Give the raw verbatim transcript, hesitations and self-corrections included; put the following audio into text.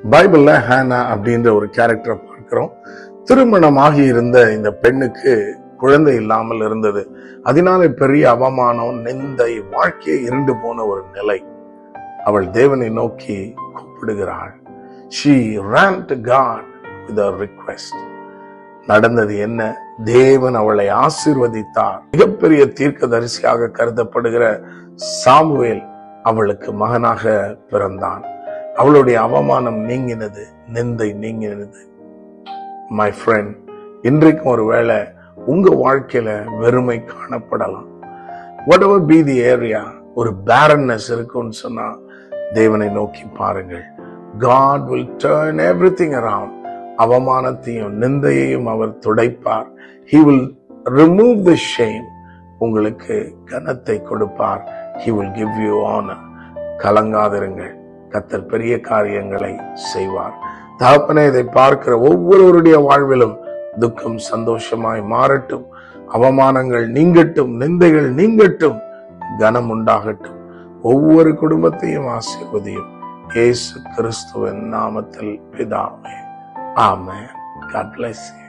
பைபிள்ல ஹானா அப்படின்ற ஒரு கேரக்டரை பார்க்கிறோம். திருமணமாகி இருந்த இந்த பெண்ணுக்கு குழந்தை இல்லாமல் இருந்தது. அதனால பெரிய அவமானம், நிந்தை, வாழ்க்கையை இருண்டு போன ஒரு நிலை. அவள் தேவனை நோக்கி கூப்பிடுகிறாள். She ran to God with a request. நடந்தது என்ன? தேவன் அவளை ஆசீர்வதித்தார். மிகப்பெரிய தீர்க்கதரிசியாக கருதப்படுகிற சாமுவேல் அவளுக்கு மகனாக பிறந்தான். அவளுடைய அவமானம் நீங்கினது, நிந்தை நீங்கினது. மை ஃப்ரெண்ட், இன்றைக்கும் ஒருவேளை உங்க வாழ்க்கையில வெறுமை காணப்படலாம். whatever be the area, ஒரு barrenness இருக்குன்னு சொன்னா தேவனை நோக்கி பாருங்கள். God will turn everything around. அவமானத்தையும் நிந்தையையும் our துடைப்பார். He will remove the shame. உங்களுக்கு கனத்தை கொடுப்பார். He will give you honor. கலங்காதிருங்கள், கர்த்தர் பெரிய காரியங்களை செய்வார். தகப்பனே, இதை பார்க்கிற ஒவ்வொருவருடைய வாழ்விலும் துக்கம் சந்தோஷமாய் மாறட்டும், அவமானங்கள் நீங்கட்டும், நிந்தைகள் நீங்கட்டும், கனம் உண்டாகட்டும். ஒவ்வொரு குடும்பத்தையும் ஆசீர்வதியும் இயேசு கிறிஸ்துவின் நாமத்தில் பிதாவே. ஆமென். God bless you.